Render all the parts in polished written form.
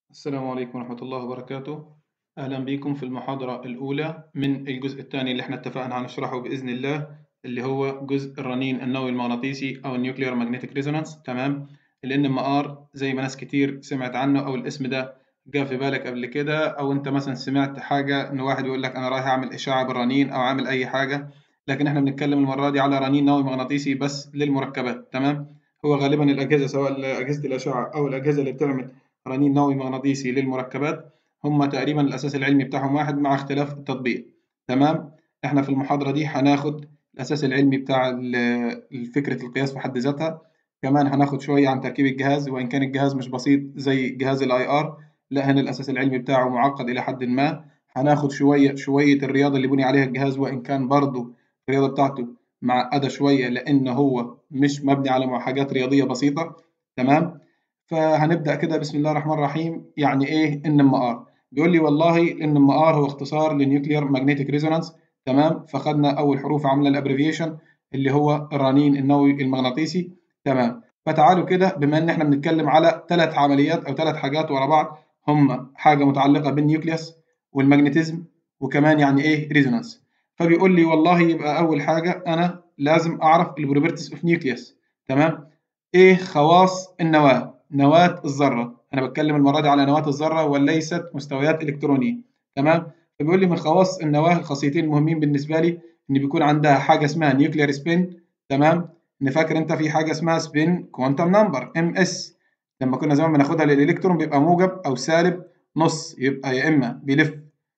السلام عليكم ورحمة الله وبركاته. أهلا بكم في المحاضرة الأولى من الجزء الثاني اللي احنا اتفقنا هنشرحه بإذن الله، اللي هو جزء الرنين النووي المغناطيسي أو النيوكلير ماجنتيك ريزونانس. تمام. ال NMR زي ما ناس كتير سمعت عنه أو الاسم ده جاء في بالك قبل كده، أو أنت مثلا سمعت حاجة إن واحد يقول لك أنا رايح أعمل إشعة بالرنين أو عامل أي حاجة، لكن احنا بنتكلم المرة دي على رنين نووي مغناطيسي بس للمركبات. تمام. هو غالبا الأجهزة سواء أجهزة الأشعة أو الأجهزة اللي بتعمل رنين نووي مغناطيسي للمركبات هم تقريبا الأساس العلمي بتاعهم واحد مع اختلاف التطبيق. تمام. احنا في المحاضرة دي هناخد الأساس العلمي بتاع فكرة القياس في حد ذاتها. كمان هناخد شوية عن تركيب الجهاز، وإن كان الجهاز مش بسيط زي جهاز الاي ار، لا هنا الأساس العلمي بتاعه معقد إلى حد ما. هناخد شوية الرياضة اللي بني عليها الجهاز، وإن كان برضه الرياضة بتاعته معقدة شوية لأن هو مش مبني على حاجات رياضية بسيطة. تمام. فهنبدأ كده بسم الله الرحمن الرحيم. يعني إيه NMR؟ بيقول لي والله ال NMR هو اختصار لنيوكلير ماجنتيك ريزونانس. تمام. فخدنا أول حروف عاملة الأبريفيشن اللي هو الرنين النووي المغناطيسي. تمام. فتعالوا كده، بما إن إحنا بنتكلم على ثلاث عمليات أو ثلاث حاجات ورا بعض، هم حاجة متعلقة بالنيوكليوس والمagnetism وكمان يعني إيه ريزونانس. فبيقول لي والله يبقى أول حاجة أنا لازم أعرف البروبرتيز أوف نيوكليوس. تمام. إيه خواص النواة؟ نواة الذرة، أنا بتكلم المرة دي على نواة الذرة وليست مستويات إلكترونية. تمام. فبيقول لي من خواص النواة الخاصيتين المهمين بالنسبة لي إن بيكون عندها حاجة اسمها نيوكلير سبين. تمام. إن فاكر أنت في حاجة اسمها سبين كوانتم نمبر MS، لما كنا زمان بناخدها للإلكترون بيبقى موجب أو سالب نص، يبقى يا إما بيلف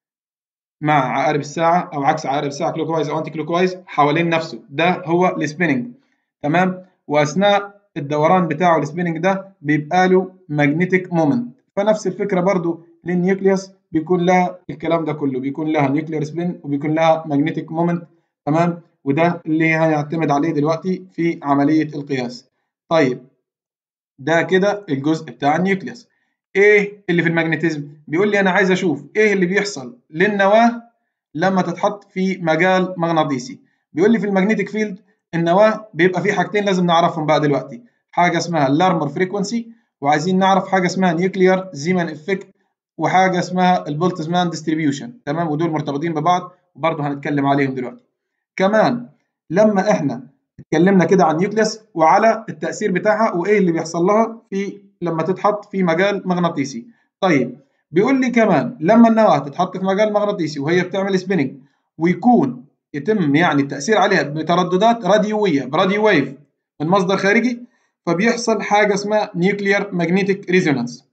مع عقارب الساعة أو عكس عقارب الساعة كلوك وايز أو أنتي كلوك وايز حوالين نفسه، ده هو السبيننج. تمام. وأثناء الدوران بتاعه السبيننج ده بيبقى له ماجنتيك مومنت. فنفس الفكرة برضو للنيوكليوس بيكون لها الكلام ده كله، بيكون لها نيوكلير سبين وبيكون لها ماجنتيك مومنت. تمام. وده اللي هنعتمد عليه دلوقتي في عملية القياس. طيب، ده كده الجزء بتاع النيوكليوس. ايه اللي في المagnetism؟ بيقول لي انا عايز اشوف ايه اللي بيحصل للنواه لما تتحط في مجال مغناطيسي. بيقول لي في المagnetic فيلد النواه بيبقى فيه حاجتين لازم نعرفهم بقى دلوقتي، حاجه اسمها اللارمر فريكونسي، وعايزين نعرف حاجه اسمها نيوكليار زيمان افكت، وحاجه اسمها البولتزمان ديستريبيوشن. تمام. ودول مرتبطين ببعض وبرضه هنتكلم عليهم دلوقتي. كمان لما احنا اتكلمنا كده عن النيوكليوس وعلى التأثير بتاعها وإيه اللي بيحصل لها في لما تتحط في مجال مغناطيسي. طيب، بيقول لي كمان لما النواة تتحط في مجال مغناطيسي وهي بتعمل سبيننج ويكون يتم يعني التأثير عليها بترددات راديوية براديو ويف من مصدر خارجي، فبيحصل حاجة اسمها نيوكليير ماجنتيك ريزونانس.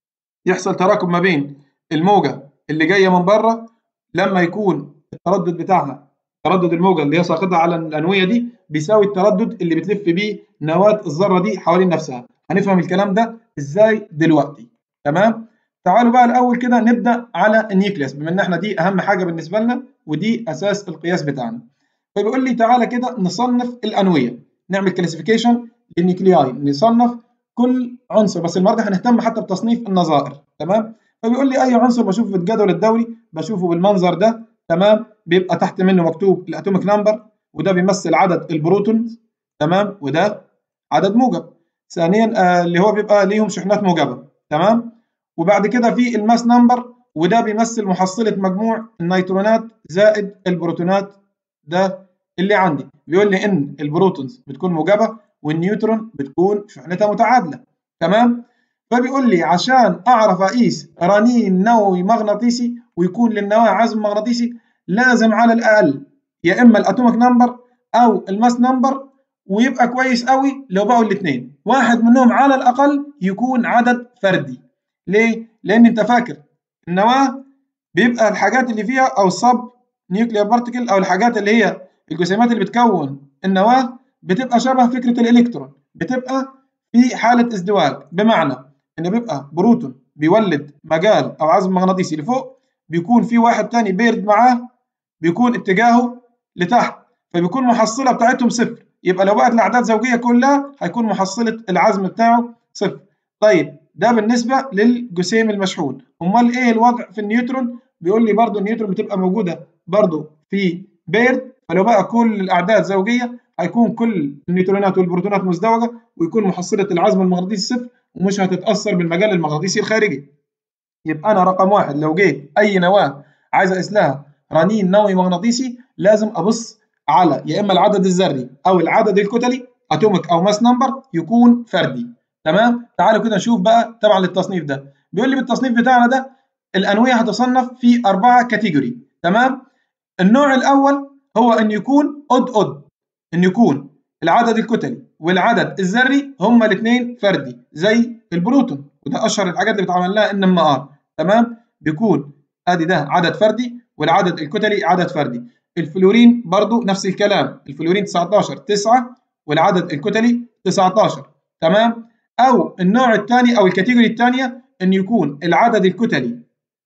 يحصل تراكم ما بين الموجة اللي جاية من بره، لما يكون التردد بتاعها تردد الموجة اللي هي ساقطة على الأنوية دي بيساوي التردد اللي بتلف بيه نواة الذرة دي حوالين نفسها. هنفهم الكلام ده ازاي دلوقتي. تمام. تعالوا بقى الأول كده نبدأ على النيوكليوس، بما ان احنا دي أهم حاجة بالنسبة لنا ودي أساس القياس بتاعنا. فبيقول لي تعالى كده نصنف الأنوية، نعمل كلاسيفيكيشن للنيوكلياي، نصنف كل عنصر، بس المرة هنهتم حتى بتصنيف النظائر. تمام. فبيقول لي اي عنصر بشوفه في الجدول الدوري بشوفه بالمنظر ده. تمام. بيبقى تحت منه مكتوب الاتوميك نمبر، وده بيمثل عدد البروتونز. تمام. وده عدد موجب. ثانيا اللي هو بيبقى ليهم شحنات موجبه. تمام. وبعد كده في الماس نمبر، وده بيمثل محصله مجموع النيوترونات زائد البروتونات. ده اللي عندي بيقول لي ان البروتونز بتكون موجبه والنيوترون بتكون شحنتها متعادله. تمام. فبيقول لي عشان اعرف اقيس رنين نووي مغناطيسي ويكون للنواه عزم مغناطيسي لازم على الاقل يا اما الاتوميك نمبر او الماس نمبر، ويبقى كويس قوي لو بقوا الاثنين واحد منهم على الاقل يكون عدد فردي. ليه؟ لان انت فاكر النواه بيبقى الحاجات اللي فيها او الصب نيوكليير بارتيكل او الحاجات اللي هي الجسيمات اللي بتكون النواه بتبقى شبه فكره الالكترون، بتبقى في حاله ازدواج، بمعنى ان بيبقى بروتون بيولد مجال او عزم مغناطيسي لفوق، بيكون في واحد تاني بيرد معاه بيكون اتجاهه لتحت، فبيكون محصله بتاعتهم صفر. يبقى لو بقت الاعداد زوجيه كلها هيكون محصله العزم بتاعه صفر. طيب، ده بالنسبه للجسيم المشحون. امال ايه الوضع في النيوترون؟ بيقول لي برضو النيوترون بتبقى موجوده برضو في بيرد، فلو بقى كل الاعداد زوجيه هيكون كل النيوترونات والبروتونات مزدوجه ويكون محصله العزم المغناطيسي صفر ومش هتتاثر بالمجال المغناطيسي الخارجي. يبقى انا رقم واحد لو جيت اي نواه عايز اقيس لها رنين نووي مغناطيسي لازم ابص على يا اما العدد الذري او العدد الكتلي اتوميك او ماس نمبر يكون فردي. تمام، تعالوا كده نشوف بقى تبع للتصنيف ده. بيقول لي بالتصنيف بتاعنا ده الانويه هتصنف في 4 كاتيجوري. تمام، النوع الاول هو ان يكون اود ان يكون العدد الكتلي والعدد الذري هما الاثنين فردي زي البروتون، وده اشهر الحاجات اللي بيتعمل لها ان ام ار. تمام، بيكون ادي ده عدد فردي والعدد الكتلي عدد فردي. الفلورين برضو نفس الكلام، الفلورين 19 9 والعدد الكتلي 19. تمام، او النوع الثاني او الكاتيجوري الثانيه ان يكون العدد الكتلي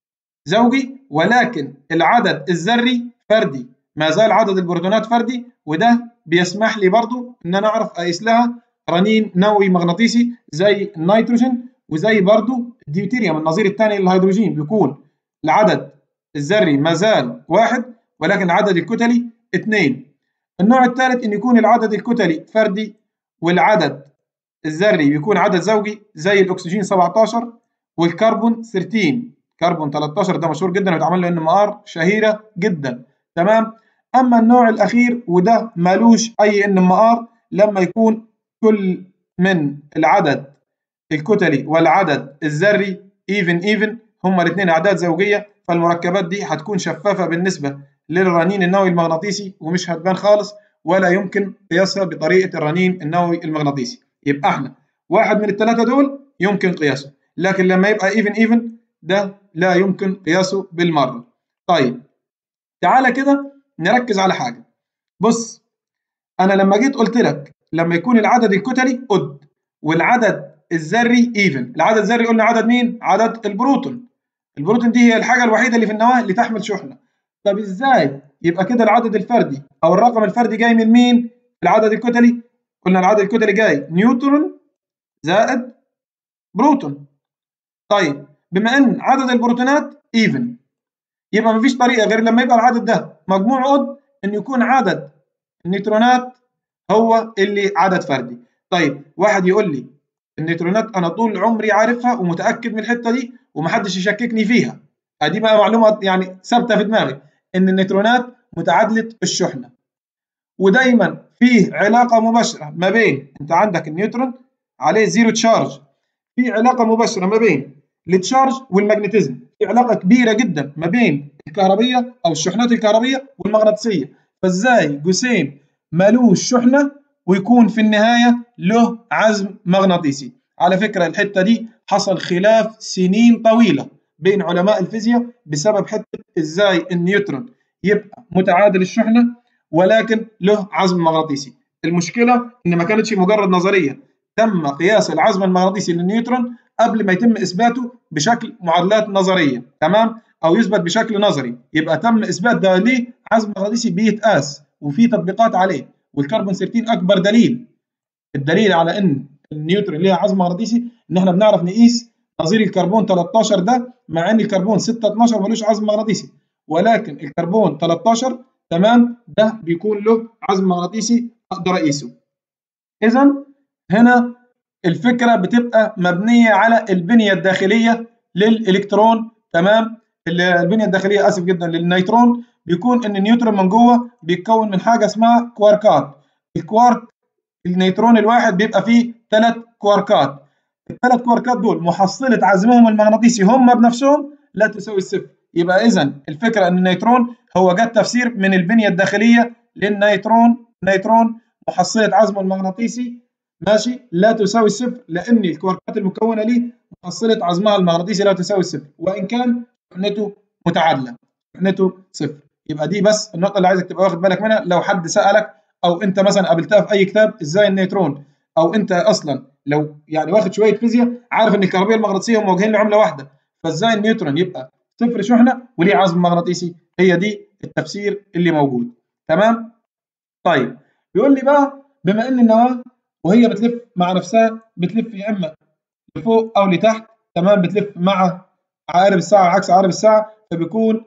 زوجي ولكن العدد الذري فردي، ما زال عدد البروتونات فردي، وده بيسمح لي برضو ان انا اعرف اقيس لها رنين نووي مغناطيسي زي النيتروجين وزي برضو الديوتيريوم النظير الثاني للهيدروجين، بيكون العدد الذري ما زال واحد ولكن العدد الكتلي 2. النوع الثالث ان يكون العدد الكتلي فردي والعدد الذري بيكون عدد زوجي زي الاكسجين 17 والكربون 13. كربون 13 ده مشهور جدا ويتعمل له ان ام ار شهيره جدا. تمام، اما النوع الاخير وده مالوش اي ان ام ار لما يكون كل من العدد الكتلي والعدد الذري ايفن هما الاثنين اعداد زوجيه، فالمركبات دي هتكون شفافه بالنسبه للرنين النووي المغناطيسي ومش هتبان خالص ولا يمكن قياسها بطريقه الرنين النووي المغناطيسي. يبقى احنا واحد من الثلاثه دول يمكن قياسه، لكن لما يبقى ايفن ده لا يمكن قياسه بالمره. طيب تعالى كده نركز على حاجه. بص، انا لما جيت قلت لك لما يكون العدد الكتلي اود والعدد الذري ايفن، العدد الذري قلنا عدد مين؟ عدد البروتون. البروتون دي هي الحاجه الوحيده اللي في النواه اللي تحمل شحنه. طب ازاي يبقى كده العدد الفردي او الرقم الفردي جاي من مين؟ العدد الكتلي. قلنا العدد الكتلي جاي نيوترون زائد بروتون. طيب بما ان عدد البروتونات ايفن يبقى مفيش طريقه غير لما يبقى العدد ده مجموع اود ان يكون عدد النيوترونات هو اللي عدد فردي. طيب واحد يقول لي النيوترونات انا طول عمري عارفها ومتاكد من الحته دي ومحدش يشككني فيها، ادي بقى معلومه يعني ثابته في دماغي ان النيوترونات متعادله الشحنه، ودايما فيه علاقه مباشره ما بين انت عندك النيوترون عليه زيرو تشارج، في علاقه مباشره ما بين التشارج والمagnetism، في علاقه كبيره جدا ما بين الكهربيه او الشحنات الكهربيه والمغناطيسيه. فازاي جسيم مالوش شحنه ويكون في النهايه له عزم مغناطيسي؟ على فكره الحته دي حصل خلاف سنين طويله بين علماء الفيزياء بسبب حته ازاي النيوترون يبقى متعادل الشحنه ولكن له عزم مغناطيسي. المشكله ان ما كانتش مجرد نظريه، تم قياس العزم المغناطيسي للنيوترون قبل ما يتم اثباته بشكل معادلات نظريه. تمام، او يثبت بشكل نظري، يبقى تم اثبات ده ليه عزم مغناطيسي بيتقاس وفي تطبيقات عليه. والكربون 13 اكبر دليل، الدليل على ان النيوترون ليها عزم مغناطيسي ان احنا بنعرف نقيس نظير الكربون 13 ده، مع ان الكربون 6 12 ملوش عزم مغناطيسي، ولكن الكربون 13 تمام ده بيكون له عزم مغناطيسي اقدر اقيسه. اذا هنا الفكره بتبقى مبنيه على البنيه الداخليه للالكترون. تمام، البنيه الداخليه اسف جدا للنيوترون بيكون ان النيوترون من جوه بيتكون من حاجه اسمها كواركات. الكوارك النيوترون الواحد بيبقى فيه 3 كواركات، الثلاث كواركات دول محصله عزمهم المغناطيسي هم بنفسهم لا تساوي الصفر. يبقى اذا الفكره ان النيوترون هو جت تفسير من البنيه الداخليه للنيوترون، نيوترون محصله عزمه المغناطيسي ماشي لا تساوي الصفر، لان الكواركات المكونه ليه محصله عزمها المغناطيسي لا تساوي الصفر وان كان شحنته متعادله، شحنته صفر. يبقى دي بس النقطه اللي عايزك تبقى واخد بالك منها لو حد سالك او انت مثلا قابلتها في اي كتاب ازاي النيوترون، او انت اصلا لو يعني واخد شويه فيزياء عارف ان الكهربيه المغناطيسيه هم موجهين لعمله واحده، فازاي النيوترون يبقى صفر شحنه وليه عزم مغناطيسي؟ هي دي التفسير اللي موجود. تمام، طيب بيقول لي بقى بما ان النواه وهي بتلف مع نفسها بتلف يا اما لفوق او لتحت، تمام، بتلف مع عقارب الساعه عكس عقارب الساعه، فبيكون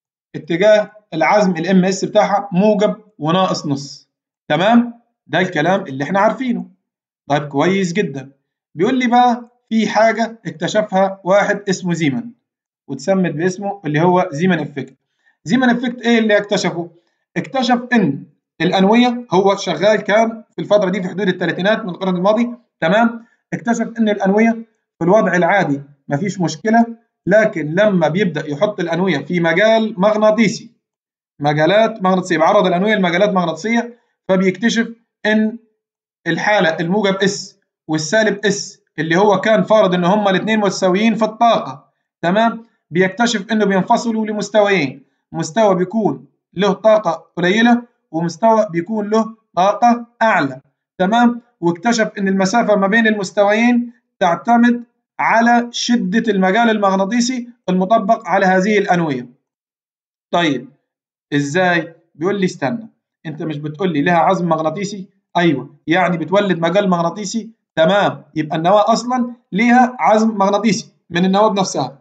اتجاه العزم الام اس بتاعها موجب وناقص نص. تمام، ده الكلام اللي احنا عارفينه. طيب كويس جدا. بيقول لي بقى في حاجه اكتشفها واحد اسمه زيمان. وتسمت باسمه اللي هو زيمان افكت. زيمان افكت ايه اللي اكتشفه؟ اكتشف ان الانويه، هو شغال كان في الفتره دي في حدود الثلاثينات من القرن الماضي، تمام؟ اكتشف ان الانويه في الوضع العادي مفيش مشكله، لكن لما بيبدا يحط الانويه في مجال مغناطيسي، مجالات مغناطيسيه، بعرض الانويه لمجالات مغناطيسيه، فبيكتشف ان الحاله الموجب اس والسالب اس اللي هو كان فارض ان هما الاثنين متساويين في الطاقه، تمام؟ بيكتشف انه بينفصلوا لمستويين، مستوى بيكون له طاقه قليله ومستوى بيكون له طاقه اعلى، تمام؟ واكتشف ان المسافه ما بين المستويين تعتمد على شده المجال المغناطيسي المطبق على هذه الانويه. طيب ازاي؟ بيقول لي استنى، انت مش بتقول لي لها عزم مغناطيسي؟ ايوه، يعني بتولد مجال مغناطيسي، تمام؟ يبقى النواه اصلا ليها عزم مغناطيسي من النواه بنفسها،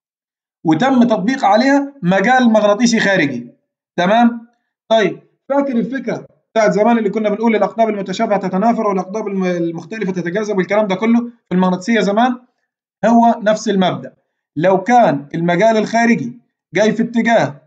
وتم تطبيق عليها مجال مغناطيسي خارجي، تمام؟ طيب فاكر الفكره بتاعت زمان اللي كنا بنقول الاقطاب المتشابهه تتنافر والاقطاب المختلفه تتجاذب والكلام ده كله في المغناطيسيه زمان؟ هو نفس المبدا. لو كان المجال الخارجي جاي في اتجاه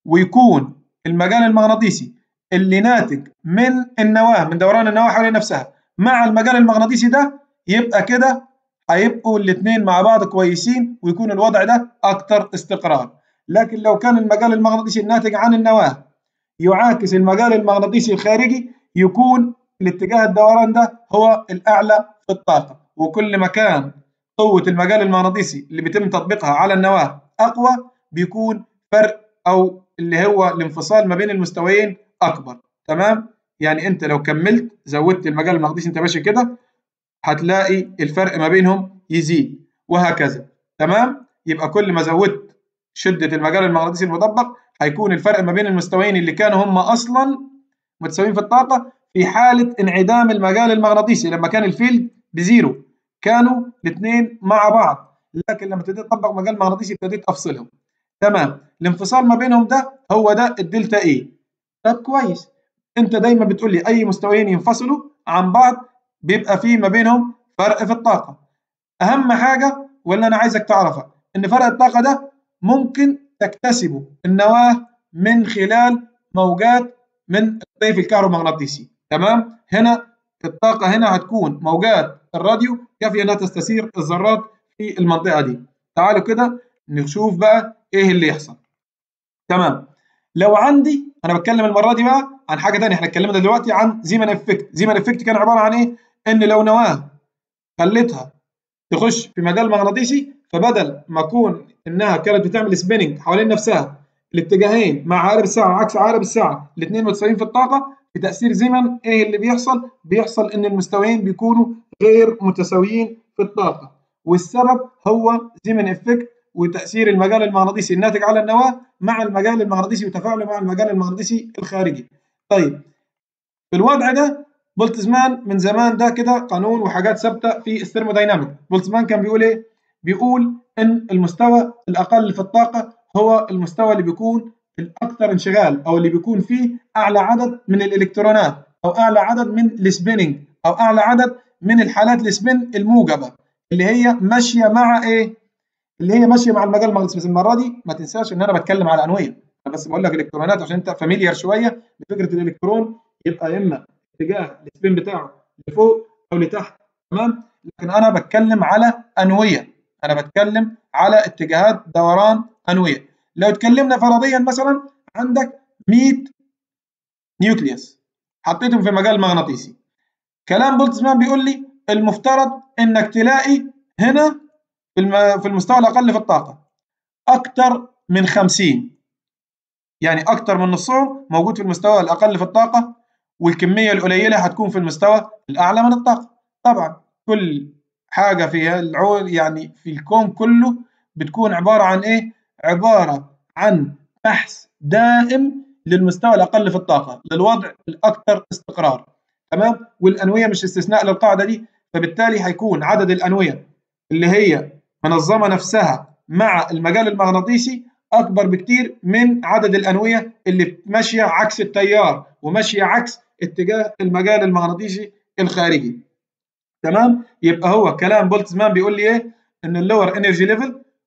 ويكون المجال المغناطيسي اللي ناتج من النواه، من دوران النواه حوالين نفسها، مع المجال المغناطيسي ده، يبقى كده هيبقوا الاثنين مع بعض كويسين ويكون الوضع ده اكتر استقرار. لكن لو كان المجال المغناطيسي الناتج عن النواه يعاكس المجال المغناطيسي الخارجي، يكون الاتجاه الدوران ده هو الاعلى في الطاقه، وكل ما كان قوه المجال المغناطيسي اللي بيتم تطبيقها على النواه اقوى، بيكون فرق او اللي هو الانفصال ما بين المستويين اكبر، تمام؟ يعني انت لو كملت زودت المجال المغناطيسي، انت ماشي كده، هتلاقي الفرق ما بينهم يزيد وهكذا، تمام؟ يبقى كل ما زودت شده المجال المغناطيسي المطبق، هيكون الفرق ما بين المستويين اللي كانوا هم اصلا متساويين في الطاقه في حاله انعدام المجال المغناطيسي، لما كان الفيلد بزيرو كانوا الاثنين مع بعض، لكن لما ابتديت اطبق مجال مغناطيسي ابتديت افصلهم، تمام؟ الانفصال ما بينهم ده هو ده الدلتا اي. طب كويس، انت دايما بتقول لي اي مستويين ينفصلوا عن بعض بيبقى في ما بينهم فرق في الطاقه. اهم حاجه واللي انا عايزك تعرفها ان فرق الطاقه ده ممكن تكتسبه النواه من خلال موجات من الطيف الكهرومغناطيسي، تمام؟ هنا الطاقه هنا هتكون موجات الراديو كافيه انها تستثير الذرات في المنطقه دي. تعالوا كده نشوف بقى ايه اللي يحصل، تمام؟ لو عندي، انا بتكلم المره دي بقى عن حاجه ثانيه، احنا اتكلمنا دلوقتي عن زيمان افكت. زيمان افكت كان عباره عن ايه؟ ان لو نواه خليتها تخش في مجال مغناطيسي، فبدل ما اكون انها كانت بتعمل سبيننج حوالين نفسها الاتجاهين مع عقارب الساعه وعكس عقارب الساعه الاثنين متساويين في الطاقه، في تاثير زيمان ايه اللي بيحصل؟ بيحصل ان المستويين بيكونوا غير متساويين في الطاقه، والسبب هو زيمان افكت وتاثير المجال المغناطيسي الناتج على النواه مع المجال المغناطيسي وتفاعله مع المجال المغناطيسي الخارجي. طيب في الوضع ده بولتزمان من زمان ده كده قانون وحاجات ثابته في الثيرمودايناميك. بولتزمان كان بيقول ايه؟ بيقول ان المستوى الاقل في الطاقه هو المستوى اللي بيكون الاكثر انشغال، او اللي بيكون فيه اعلى عدد من الالكترونات، او اعلى عدد من السبيننج، او اعلى عدد من الحالات السبين الموجبه اللي هي ماشيه مع ايه؟ اللي هي ماشيه مع المجال المغناطيسي. بس المره دي ما تنساش ان انا بتكلم على انويه، انا بس بقول لك الكترونات عشان انت فاميليار شويه بفكره الالكترون، يبقى اما اتجاه السبين بتاعه لفوق او لتحت، تمام؟ لكن انا بتكلم على انويه، انا بتكلم على اتجاهات دوران انويه. لو اتكلمنا فرضيا مثلا عندك 100 نيوكليوس حطيتهم في مجال مغناطيسي، كلام بولتزمان بيقول لي المفترض انك تلاقي هنا في المستوى الاقل في الطاقه اكثر من 50، يعني اكثر من نصهم موجود في المستوى الاقل في الطاقه، والكميه القليله هتكون في المستوى الاعلى من الطاقه. طبعا كل حاجه في يعني في الكون كله بتكون عباره عن ايه؟ عباره عن بحث دائم للمستوى الاقل في الطاقه، للوضع الاكثر استقرار، تمام؟ والانويه مش استثناء للقاعده دي، فبالتالي هيكون عدد الانويه اللي هي منظمه نفسها مع المجال المغناطيسي اكبر بكتير من عدد الانويه اللي ماشيه عكس التيار وماشيه عكس اتجاه المجال المغناطيسي الخارجي، تمام؟ يبقى هو كلام بولتزمان بيقول لي ايه؟ ان اللور انرجي ليفل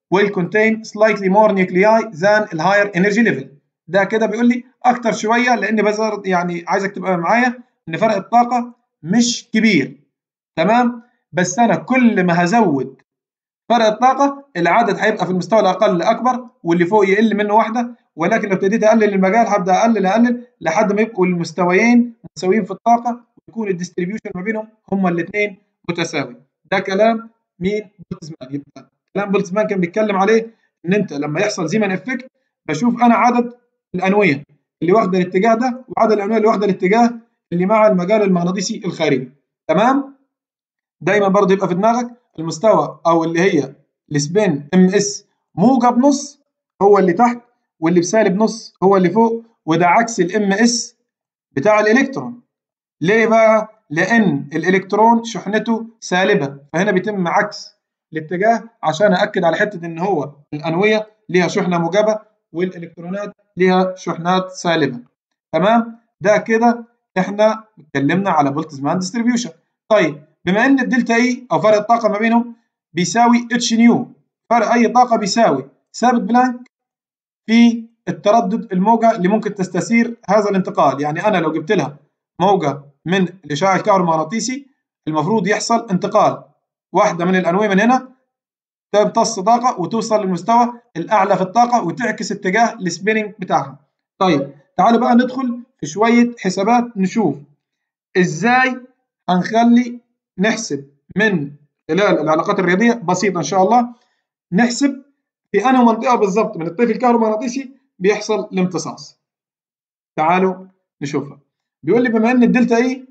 will contain slightly more nuclei than ال higher energy level. ده كده بيقول لي اكتر شويه، لان بظهر يعني عايزك تبقى معايا ان فرق الطاقه مش كبير. تمام، بس انا كل ما هزود فرق الطاقه العدد هيبقى في المستوى الاقل اكبر، واللي فوق يقل منه واحده. ولكن لو ابتديت اقلل المجال هبدا اقلل لحد ما يبقوا المستويين متساويين في الطاقه، ويكون الديستريبيوشن ما بينهم هما الاثنين متساوي. ده كلام مين؟ بولتزمان. يبقى كلام بولتزمان كان بيتكلم عليه ان انت لما يحصل زيمن افكت بشوف انا عدد الانويه اللي واخده الاتجاه ده وعدد الانويه اللي واخده الاتجاه اللي مع المجال المغناطيسي الخارجي. تمام، دايما برضه يبقى في دماغك المستوى او اللي هي السبين ام اس موجب نص هو اللي تحت، واللي بسالب نص هو اللي فوق، وده عكس الام اس بتاع الالكترون. ليه بقى؟ لان الالكترون شحنته سالبه، فهنا بيتم عكس الاتجاه عشان اكد على حته ان هو الانويه ليها شحنه موجبه والالكترونات ليها شحنات سالبه. تمام، ده كده احنا اتكلمنا على بولتزمان ديستريبيوشن. طيب بما ان الدلتا اي او فرق الطاقه ما بينهم بيساوي اتش نيو، فرق اي طاقه بيساوي ثابت بلانك في التردد الموجه اللي ممكن تستثير هذا الانتقال. يعني انا لو جبت لها موجه من الاشعاع الكهرومغناطيسي المفروض يحصل انتقال واحده من الانويه من هنا تمتص طاقه وتوصل للمستوى الاعلى في الطاقه وتعكس اتجاه السبيننج بتاعها. طيب تعالوا بقى ندخل في شويه حسابات نشوف ازاي هنخلي نحسب من خلال العلاقات الرياضيه بسيطه ان شاء الله، نحسب في انهي منطقه بالظبط من الطيف الكهرومغناطيسي بيحصل الامتصاص. تعالوا نشوفها. بيقول لي بما ان الدلتا اي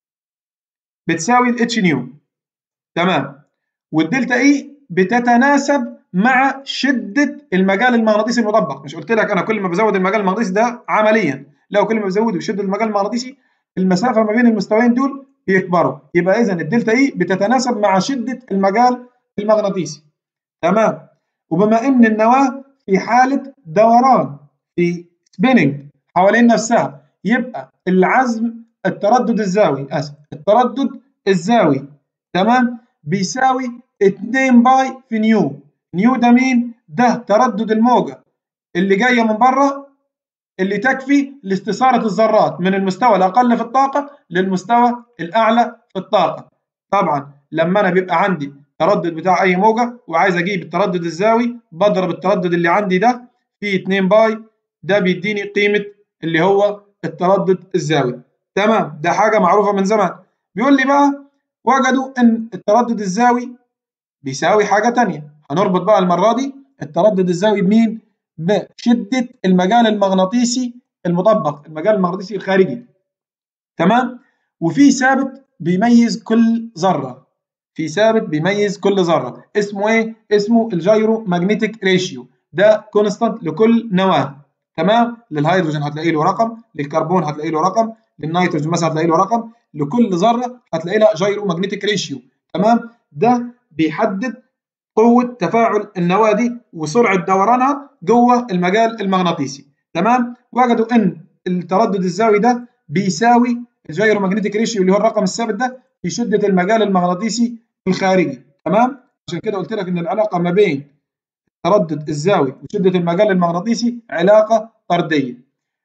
بتساوي الاتش نيو، تمام، والدلتا اي بتتناسب مع شده المجال المغناطيسي المطبق. مش قلت لك انا كل ما بزود المجال المغناطيسي ده عمليا، لو كل ما بزوده شده المجال المغناطيسي المسافه ما بين المستويين دول بيكبروا، يبقى اذا الدلتا اي بتتناسب مع شده المجال المغناطيسي. تمام، وبما ان النواه في حاله دوران في سبيننج حوالين نفسها، يبقى العزم التردد الزاوي التردد الزاوي تمام بيساوي 2 باي في نيو. نيو ده مين؟ ده تردد الموجه اللي جايه من بره اللي تكفي لاستثاره الذرات من المستوى الاقل في الطاقه للمستوى الاعلى في الطاقه. طبعا لما انا بيبقى عندي التردد بتاع اي موجه وعايز اجيب التردد الزاوي بضرب التردد اللي عندي ده في 2 باي، ده بيديني قيمه اللي هو التردد الزاوي. تمام، ده حاجه معروفه من زمان. بيقول لي بقى وجدوا ان التردد الزاوي بيساوي حاجه ثانيه. هنربط بقى المره دي التردد الزاوي بمين؟ بشده المجال المغناطيسي المطبق، المجال المغناطيسي الخارجي. تمام، وفي ثابت بيميز كل ذره، في ثابت بيميز كل ذره اسمه ايه؟ اسمه الجايرو ماجنتيك ريشيو. ده كونستانت لكل نواه. تمام، للهيدروجين هتلاقي له رقم، للكربون هتلاقي له رقم، للنيتروجين مثلا هتلاقي له رقم، لكل ذره هتلاقي لها جايرو ماجنتيك ريشيو. تمام، ده بيحدد قوه تفاعل النواه دي وسرعه دورانها جوه المجال المغناطيسي. تمام، وجدوا ان التردد الزاوي ده بيساوي الجايرو ماجنتيك ريشيو اللي هو الرقم الثابت ده في شده المجال المغناطيسي الخارجي. تمام، عشان كده قلت لك ان العلاقه ما بين التردد الزاوي وشده المجال المغناطيسي علاقه طرديه.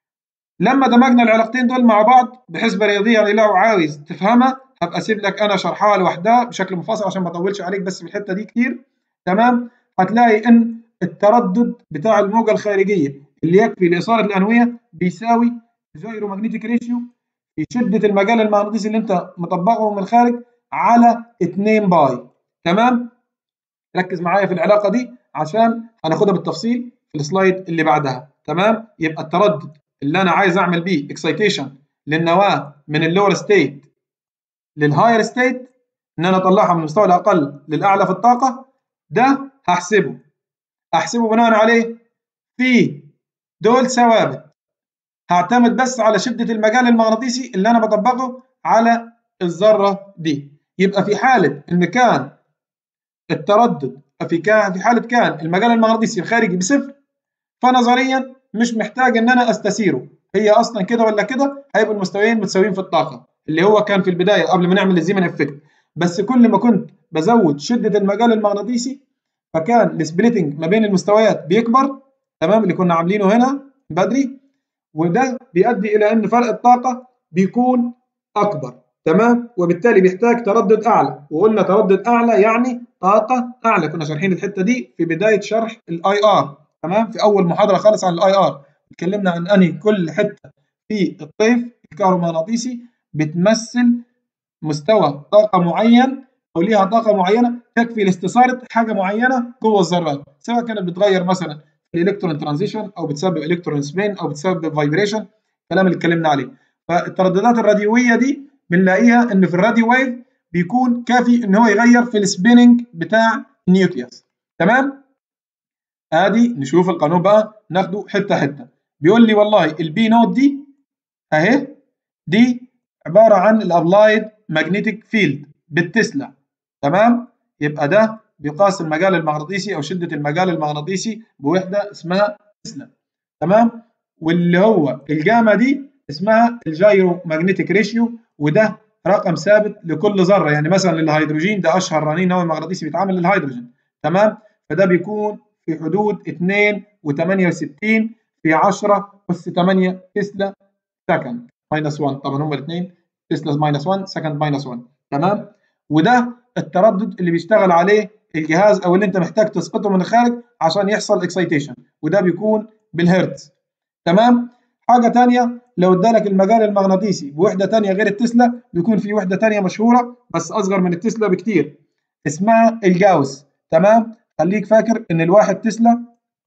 لما دمجنا العلاقتين دول مع بعض بحسبه رياضيه، يعني لو عاوز تفهمها هبقى اسيب لك انا شرحها لوحدها بشكل منفصل عشان ما اطولش عليك بس في الحته دي كتير. تمام، هتلاقي ان التردد بتاع الموجه الخارجيه اللي يكفي لاثاره الانويه بيساوي الجايرو ماجنتيك ريشيو في شده المجال المغناطيسي اللي انت مطبقه من الخارج على 2 باي. تمام، ركز معايا في العلاقه دي عشان هناخدها بالتفصيل في السلايد اللي بعدها. تمام، يبقى التردد اللي انا عايز اعمل بيه اكسيتيشن للنواه من اللور ستيت للهاير ستيت، ان انا اطلعها من المستوى الاقل للاعلى في الطاقه، ده احسبه بناء عليه في دول ثوابت. هعتمد بس على شده المجال المغناطيسي اللي انا بطبقه على الذره دي. يبقى في حاله ان كان التردد في حاله كان المجال المغناطيسي الخارجي بصفر، فنظريا مش محتاج ان انا استثيره، هي اصلا كده ولا كده هيبقوا المستويين متساويين في الطاقه اللي هو كان في البدايه قبل ما نعمل الزيمن افكت. بس كل ما كنت بزود شده المجال المغناطيسي فكان السبليتنج ما بين المستويات بيكبر، تمام، اللي كنا عاملينه هنا بدري، وده بيؤدي الى ان فرق الطاقه بيكون اكبر، تمام، وبالتالي بيحتاج تردد اعلى، وقلنا تردد اعلى يعني طاقه اعلى. كنا شارحين الحته دي في بدايه شرح الاي ار، تمام، في اول محاضره خالص عن الاي ار اتكلمنا عن انهي كل حته في الطيف الكهرومغناطيسي بتمثل مستوى طاقه معين او ليها طاقه معينه تكفي لاستثاره حاجه معينه جوه الذرات، سواء كانت بتغير مثلا الالكترون ترانزيشن او بتسبب الكترون سبين او بتسبب فايبريشن، الكلام اللي اتكلمنا عليه. فالترددات الراديويه دي بنلاقيها ان في الراديو ويف بيكون كافي ان هو يغير في السبيننج بتاع النيوكليوس، تمام. ادي نشوف القانون بقى ناخده حته حته. بيقول لي والله البي نوت دي اهي، دي عباره عن الابلايد ماجنتيك فيلد بالتسلا، تمام. يبقى ده بيقاس المجال المغناطيسي او شده المجال المغناطيسي بوحده اسمها تسلا، تمام. واللي هو الجاما دي اسمها الجايرو ماجنتيك ريشيو، وده رقم ثابت لكل ذره. يعني مثلا الهيدروجين ده اشهر رنين نووي مغناطيسي بيتعامل للهيدروجين، تمام، فده بيكون في حدود 2.68 في 10 اس 8 تسلا سكند ماينس 1. طبعا هم الاثنين تسلا ماينس 1 سكند ماينس 1، تمام. وده التردد اللي بيشتغل عليه الجهاز او اللي انت محتاج تسقطه من الخارج عشان يحصل اكسيتيشن، وده بيكون بالهرتز، تمام. حاجه ثانيه، لو ادالك المجال المغناطيسي بوحده ثانيه غير التسلا، بيكون في وحده ثانيه مشهوره بس اصغر من التسلا بكتير اسمها الجاوس، تمام. خليك فاكر ان الواحد تسلا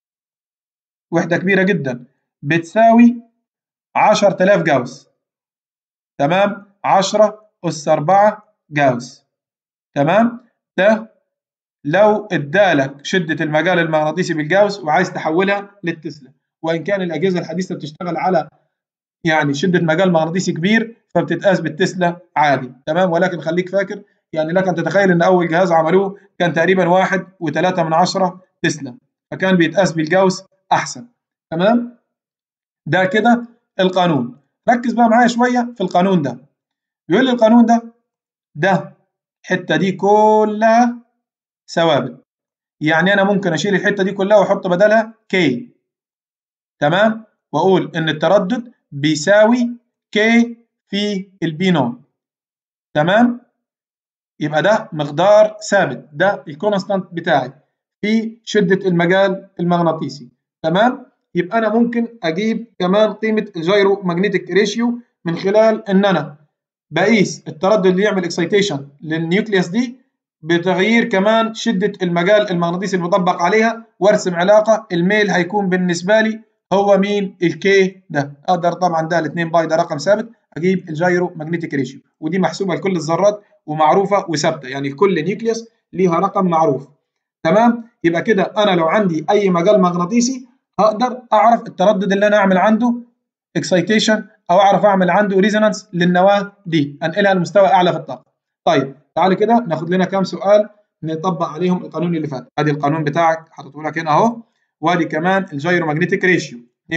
وحده كبيره جدا بتساوي 10000 جاوس، تمام، 10 اس 4 جاوس، تمام. ده لو ادالك شده المجال المغناطيسي بالجاوس وعايز تحولها للتسلا، وان كان الاجهزه الحديثه بتشتغل على يعني شده مجال مغناطيسي كبير فبتتقاس بالتسلا عادي، تمام. ولكن خليك فاكر يعني لك ان تتخيل ان اول جهاز عملوه كان تقريبا 1.3 تسلا، فكان بيتقاس بالجاوس احسن، تمام. ده كده القانون. ركز بقى معايا شويه في القانون ده. بيقول لي القانون ده الحته دي كلها ثوابت، يعني انا ممكن اشيل الحته دي كلها واحط بدلها كي، تمام، واقول ان التردد بيساوي كي في البي نوت، تمام. يبقى ده مقدار ثابت، ده الكونستانت بتاعي في شده المجال المغناطيسي، تمام. يبقى انا ممكن اجيب كمان قيمه الجايرو ماجنتيك ريشيو من خلال ان انا بقيس التردد اللي يعمل اكسيتيشن للنيوكليوس دي بتغيير كمان شده المجال المغناطيسي المطبق عليها، وارسم علاقه الميل هيكون بالنسبه لي هو مين؟ الكي ده. اقدر طبعا ده الاثنين باي ده رقم ثابت، اجيب الجايرو ماجنتيك ريشيو، ودي محسوبه لكل الذرات ومعروفه وثابته، يعني كل نيوكليوس ليها رقم معروف، تمام. يبقى كده انا لو عندي اي مجال مغناطيسي هقدر اعرف التردد اللي انا اعمل عنده اكسيتيشن او اعرف اعمل عنده ريزونانس للنواه دي انقلها لمستوى اعلى في الطاقه. طيب تعالى كده ناخد لنا كام سؤال نطبق عليهم القانون اللي فات. ادي القانون بتاعك حاطه لك هنا اهو، وادي كمان الجايرو ماجنتيك ريشيو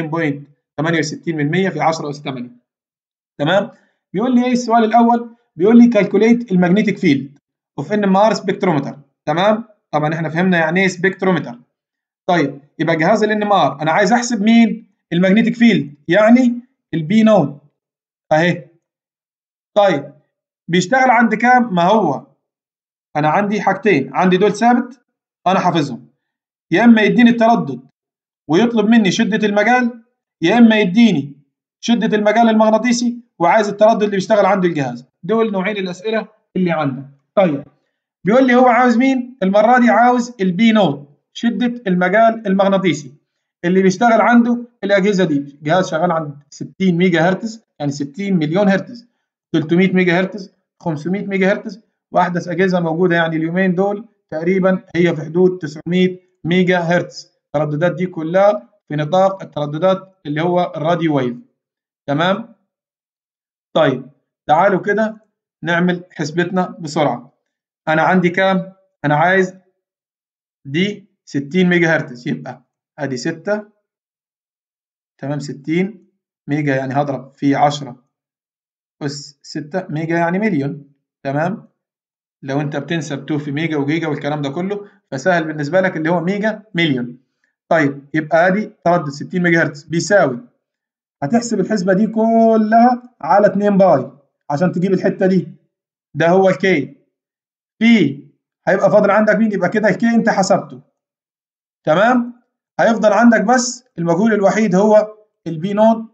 2.68% في 10 اس 8، تمام. بيقول لي ايه السؤال الاول؟ بيقول لي كالكوليت الماجنتيك فيلد اوف ان ام ار سبكترومتر، تمام. طبعا احنا فهمنا يعني ايه سبكترومتر. طيب يبقى جهاز الان ام ار انا عايز احسب مين؟ الماجنتيك فيلد، يعني البي نوت اهي. طيب بيشتغل عند كام؟ ما هو انا عندي حاجتين، عندي دول ثابت انا حافظهم، يا اما يديني التردد ويطلب مني شده المجال، يا اما يديني شده المجال المغناطيسي وعايز التردد اللي بيشتغل عند الجهاز. دول نوعين الاسئله اللي عندك. طيب بيقول لي هو عاوز مين المره دي؟ عاوز البي نوت، شده المجال المغناطيسي اللي بيشتغل عنده الاجهزه دي. جهاز شغال عند 60 ميجا هرتز، يعني 60 مليون هرتز، 300 ميجا هرتز، 500 ميجا هرتز، واحدث اجهزه موجوده يعني اليومين دول تقريبا هي في حدود 900 ميجا هرتز. الترددات دي كلها في نطاق الترددات اللي هو الراديو ويف، تمام. طيب تعالوا كده نعمل حسبتنا بسرعه. انا عندي كام؟ انا عايز دي 60 ميجا هرتز، يبقى ادي 6، تمام، 60 ميجا يعني هضرب في 10 اس 6 ميجا يعني مليون، تمام. لو انت بتنسب 2 في ميجا وجيجا والكلام ده كله، فسهل بالنسبه لك اللي هو ميجا مليون. طيب يبقى ادي تردد 60 ميجا هرتز بيساوي، هتحسب الحسبه دي كلها على 2 باي عشان تجيب الحته دي، ده هو الكي. في هيبقى فاضل عندك مين؟ يبقى كده الكي انت حسبته تمام. هيفضل عندك بس المجهول الوحيد هو البي نود،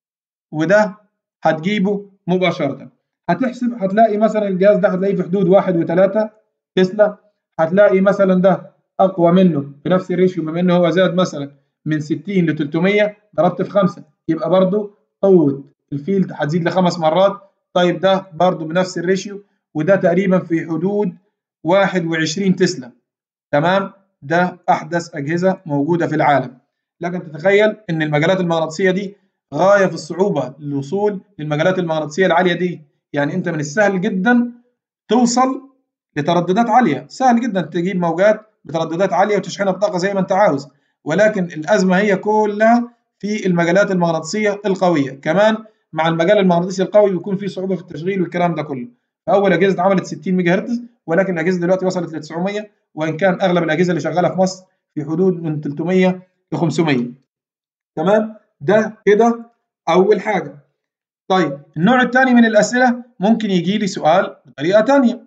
وده هتجيبه مباشره. هتحسب هتلاقي مثلا الجهاز ده هتلاقيه في حدود 1.3 تسلا، هتلاقي مثلا ده اقوى منه في نفس الريشيو، بما انه هو زاد مثلا من 60 ل 300 ضربت في 5 يبقى برضو قوه الفيلد هتزيد لخمس مرات. طيب ده برضو بنفس الريشيو، وده تقريبا في حدود 21 تسلا تمام. ده احدث اجهزه موجوده في العالم. لكن تتخيل ان المجالات المغناطيسيه دي غايه في الصعوبه للوصول للمجالات المغناطيسيه العاليه دي. يعني انت من السهل جدا توصل لترددات عاليه، سهل جدا تجيب موجات بترددات عاليه وتشحنها بطاقه زي ما انت عاوز، ولكن الازمه هي كلها في المجالات المغناطيسيه القويه. كمان مع المجال المغناطيسي القوي بيكون في صعوبه في التشغيل والكلام ده كله. فاول اجهزه اتعملت 60 ميجا هرتز، ولكن الاجهزه دلوقتي وصلت ل 900، وان كان اغلب الاجهزه اللي شغاله في مصر في حدود من 300 ل 500 تمام. ده كده اول حاجه. طيب النوع الثاني من الاسئله ممكن يجي لي سؤال بطريقه ثانيه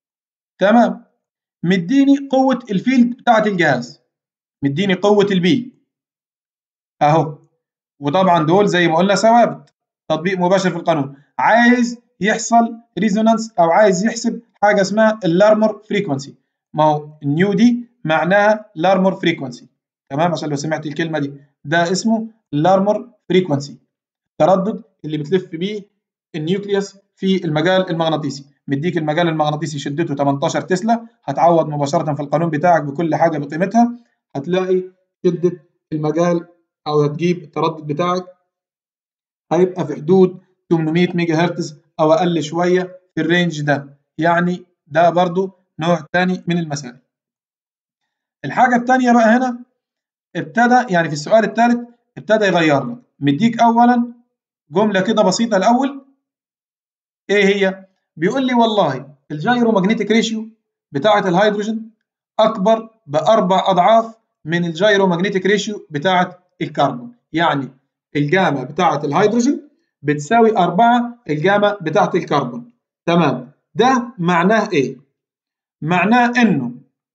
تمام. مديني قوه الفيلد بتاعه الجهاز، مديني قوه البي اهو، وطبعا دول زي ما قلنا ثوابت، تطبيق مباشر في القانون. عايز يحصل ريزونانس او عايز يحسب حاجه اسمها اللارمر فريكونسي. ما هو النيو دي معناها لارمر فريكونسي تمام، عشان لو سمعت الكلمه دي، ده اسمه اللارمر فريكونسي، التردد اللي بتلف بيه النيوكليوس في المجال المغناطيسي. مديك المجال المغناطيسي شدته 18 تسلا، هتعوض مباشره في القانون بتاعك بكل حاجه بقيمتها، هتلاقي شده المجال او هتجيب التردد بتاعك هيبقى في حدود 800 ميجا هرتز او اقل شويه في الرينج ده. يعني ده برضو نوع ثاني من المسائل. الحاجه الثانيه بقى هنا ابتدى يعني في السؤال الثالث ابتدى يغير لك، مديك اولا جمله كده بسيطه الاول. ايه هي؟ بيقول لي والله الجايرو ماجنتيك ريشيو بتاعه الهيدروجين اكبر باربع اضعاف من الجايرو ماجنتيك ريشيو بتاعه الكربون. يعني الجامه بتاعه الهيدروجين بتساوي 4 الجامه بتاعه الكربون تمام. ده معناه ايه؟ معناه انه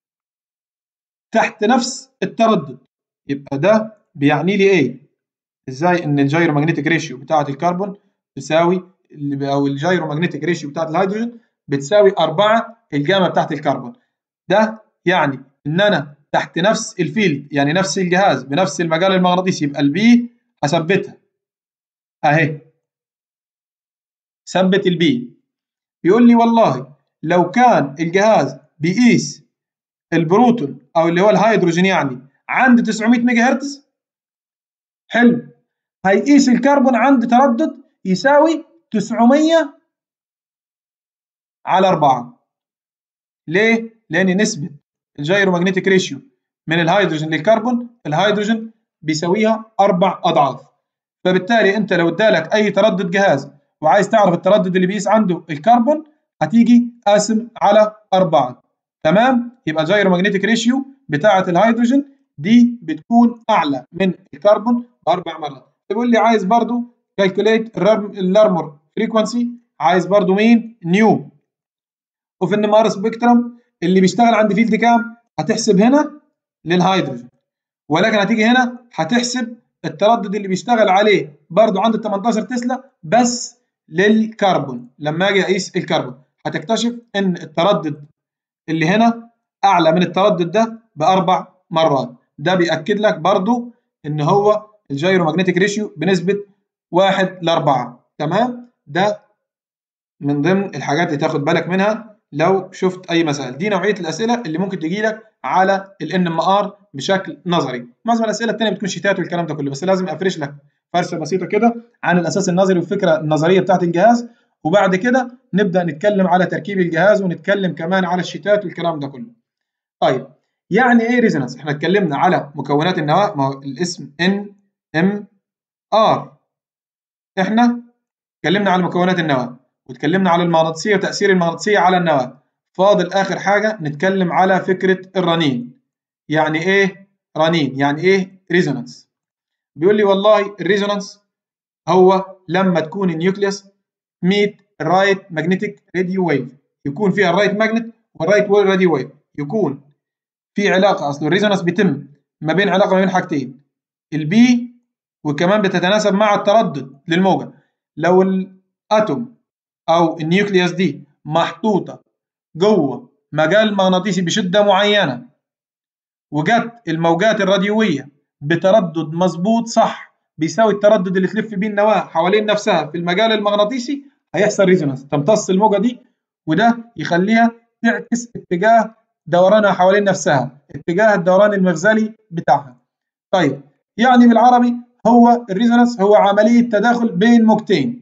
تحت نفس التردد. يبقى ده بيعني لي ايه؟ ازاي ان الجايرو ماجنتيك ريشيو بتاعه الكربون تساوي او الجايرو ماجنتيك ريشيو بتاعه الهيدروجين بتساوي 4 الجامه بتاعه الكربون. ده يعني ان انا تحت نفس الفيلد، يعني نفس الجهاز بنفس المجال المغناطيسي، يبقى البي هثبتها اهي، ثبت البي. بيقول لي والله لو كان الجهاز بيقيس البروتون او اللي هو الهيدروجين يعني عند 900 ميجا هرتز، حلو، هيقيس الكربون عند تردد يساوي 900 على 4. ليه؟ لأن نسبة الجايرو ماجنتيك ريشيو من الهيدروجين للكربون، الهيدروجين بيساويها 4 أضعاف. فبالتالي أنت لو ادالك أي تردد جهاز وعايز تعرف التردد اللي بيقيس عنده الكربون، هتيجي قاسم على 4 تمام. يبقى الجايرو ماجنتيك ريشيو بتاعة الهيدروجين دي بتكون أعلى من الكربون بأربع مرات. تقول لي عايز برضو كالكوليت اللارمر فريكونسي، عايز برضو مين؟ نيو. وفي النمار سبيكترم اللي بيشتغل عند فيلد كام؟ هتحسب هنا للهيدروجين، ولكن هتيجي هنا هتحسب التردد اللي بيشتغل عليه برضو عند 18 تسلا بس للكربون. لما اجي اقيس الكربون هتكتشف ان التردد اللي هنا اعلى من التردد ده باربع مرات. ده بيأكد لك برضو ان هو الجايرو ماجنتيك ريشيو بنسبة 1:4 تمام. ده من ضمن الحاجات اللي تاخد بالك منها لو شفت اي مسائل. دي نوعيه الاسئله اللي ممكن تجي لك على الان ام ار بشكل نظري. معظم الاسئله الثانيه بتكون شيتات والكلام ده كله، بس لازم افرش لك فرشه بسيطه كده عن الاساس النظري والفكره النظريه بتاعت الجهاز، وبعد كده نبدا نتكلم على تركيب الجهاز ونتكلم كمان على الشيتات والكلام ده كله. طيب يعني ايه ريزونانس؟ احنا اتكلمنا على مكونات النواه، ما هو الاسم ان ام ار. احنا اتكلمنا على مكونات النواه واتكلمنا على المغناطيسيه وتاثير المغناطيسيه على النواه. فاضل آخر حاجة نتكلم على فكرة الرنين. يعني إيه رنين؟ يعني إيه ريزونانس؟ بيقول لي والله الريزونانس هو لما تكون النيوكليوس ميت الرايت ماجنتيك راديو ويف، يكون فيها الرايت ماجنت والرايت راديو ويف، يكون في علاقة. أصل الريزونانس بيتم ما بين علاقة ما بين حاجتين، البي، وكمان بتتناسب مع التردد للموجة. لو الأتوم أو النيوكليوس دي محطوطة جوه مجال مغناطيسي بشدة معينة، وجت الموجات الراديوية بتردد مظبوط صح بيساوي التردد اللي تلف بيه النواة حوالين نفسها في المجال المغناطيسي، هيحصل ريزونانس، تمتص الموجة دي، وده يخليها تعكس اتجاه دورانها حوالين نفسها، اتجاه الدوران المغزلي بتاعها. طيب يعني بالعربي هو الريزونانس هو عملية تداخل بين موجتين،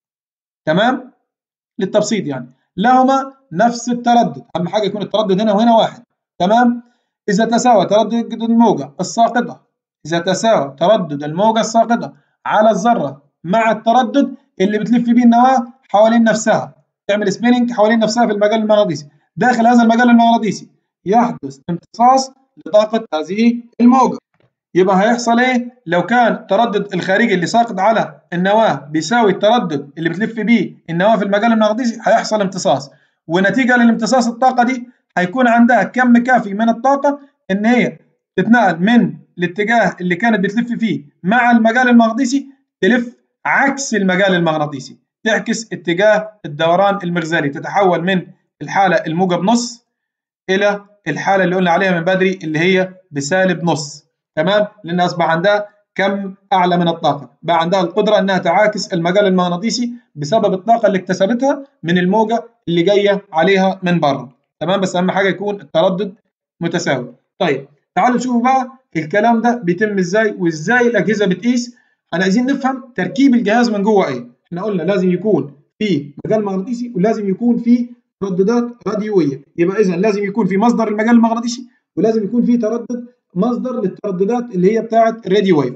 تمام؟ للتبسيط يعني لهما نفس التردد، أهم حاجة يكون التردد هنا وهنا واحد، تمام؟ إذا تساوى تردد الموجة الساقطة، إذا تساوى تردد الموجة الساقطة على الذرة مع التردد اللي بتلف بيه النواة حوالين نفسها، تعمل سبيننج حوالين نفسها في المجال المغناطيسي، داخل هذا المجال المغناطيسي يحدث امتصاص لطاقة هذه الموجة. يبقى هيحصل ايه؟ لو كان التردد الخارجي اللي ساقط على النواه بيساوي التردد اللي بتلف بيه النواه في المجال المغناطيسي، هيحصل امتصاص، ونتيجه للامتصاص الطاقه دي هيكون عندها كم كافي من الطاقه ان هي تتنقل من الاتجاه اللي كانت بتلف فيه مع المجال المغناطيسي، تلف عكس المجال المغناطيسي، تعكس اتجاه الدوران المغزلي، تتحول من الحاله الموجب نص الى الحاله اللي قلنا عليها من بدري اللي هي بسالب نص، تمام؟ لان اصبح عندها كم اعلى من الطاقه، بقى عندها القدره انها تعاكس المجال المغناطيسي بسبب الطاقه اللي اكتسبتها من الموجه اللي جايه عليها من بره، تمام؟ بس اهم حاجه يكون التردد متساوي. طيب تعالوا نشوف بقى الكلام ده بيتم ازاي، وازاي الاجهزه بتقيس. احنا عايزين نفهم تركيب الجهاز من جوه ايه. احنا قلنا لازم يكون في مجال مغناطيسي ولازم يكون في ترددات راديويه، يبقى اذا لازم يكون في مصدر المجال المغناطيسي، ولازم يكون في تردد مصدر للترددات اللي هي بتاعه الراديو ويف.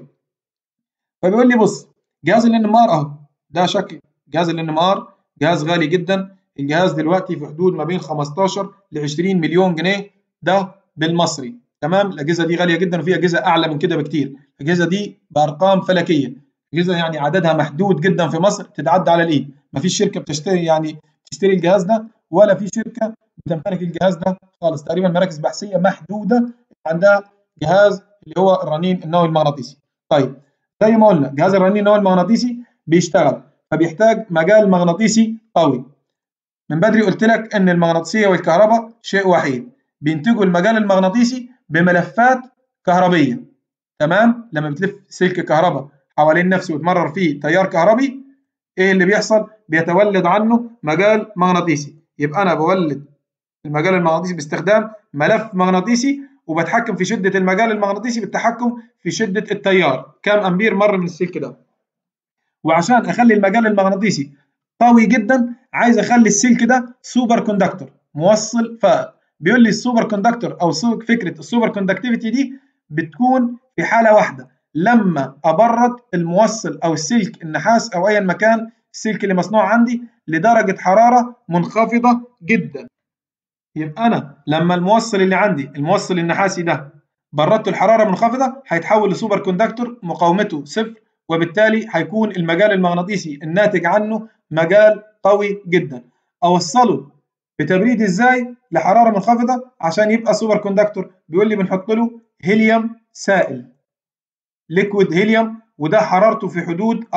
فبيقول لي بص، جهاز الان ام ار اهو، ده شكل جهاز الان ام ار، جهاز غالي جدا. الجهاز دلوقتي في حدود ما بين 15 ل 20 مليون جنيه ده بالمصري، تمام؟ الاجهزه دي غاليه جدا، وفي اجهزه اعلى من كده بكتير، الاجهزه دي بارقام فلكيه، اجهزه يعني عددها محدود جدا في مصر، تتعدى على الايد، مفيش شركه بتشتري تشتري الجهاز ده، ولا في شركه بتمتلك الجهاز ده خالص، تقريبا مراكز بحثيه محدوده عندها جهاز اللي هو الرنين النووي المغناطيسي. طيب زي ما قلنا جهاز الرنين النووي المغناطيسي بيشتغل، فبيحتاج مجال مغناطيسي قوي. من بدري قلت لك ان المغناطيسيه والكهرباء شيء وحيد، بينتجوا المجال المغناطيسي بملفات كهربيه، تمام؟ لما بتلف سلك كهرباء حوالين نفسه وتمرر فيه تيار كهربي، ايه اللي بيحصل؟ بيتولد عنه مجال مغناطيسي. يبقى انا بولد المجال المغناطيسي باستخدام ملف مغناطيسي، وبتحكم في شده المجال المغناطيسي بالتحكم في شده التيار، كام امبير مر من السلك ده. وعشان اخلي المجال المغناطيسي قوي جدا، عايز اخلي السلك ده سوبر كوندكتور، موصل فائق. بيقول لي السوبر كوندكتور او فكره السوبر كوندكتيفيتي دي بتكون في حاله واحده، لما ابرد الموصل او السلك النحاس او ايا مكان السلك اللي مصنوع عندي لدرجه حراره منخفضه جدا. يبقى انا لما الموصل اللي عندي الموصل النحاسي ده بردته الحراره منخفضه، هيتحول لسوبر كوندكتور مقاومته صفر، وبالتالي هيكون المجال المغناطيسي الناتج عنه مجال قوي جدا. اوصله بتبريد ازاي لحراره منخفضه عشان يبقى سوبر كوندكتور؟ بيقول لي بنحط له هيليوم سائل، ليكويد هيليوم، وده حرارته في حدود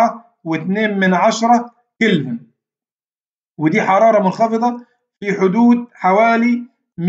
4.2 كلفن، ودي حراره منخفضه في حدود حوالي